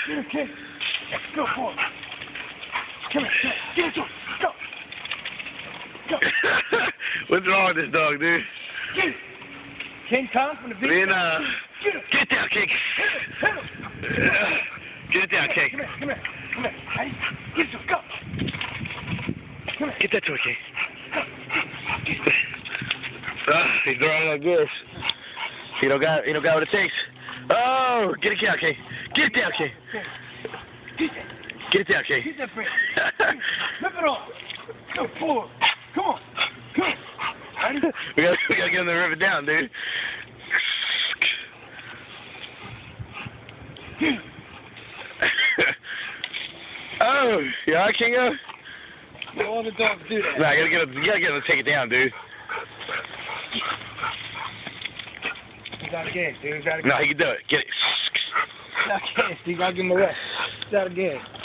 Get him, King. Go for it. Come here. Get it to him. Go. Go. What's wrong with this dog, dude? Get it. King Kong from the beach. Get it down, King. Hit him. Get it down, King. Come here. Come here. Come here. Ready? Get it to him. Go. Come here. Get that to it, King. He's throwing like this. He don't got what it takes. Oh, get it down, King. Get it down, King. Get it down, King. Get that break. Rip it off. Go forward. Come on. Come on. Ready? we gotta get him to rip it down, dude. Oh, you alright, Kingo? All the dogs do that. Nah, you gotta get him to take it down, dude. He's out of gas, dude. He's out of gas. No, he can do it. Get it. He's out of gas. You gotta give him a rest. He's out of gas.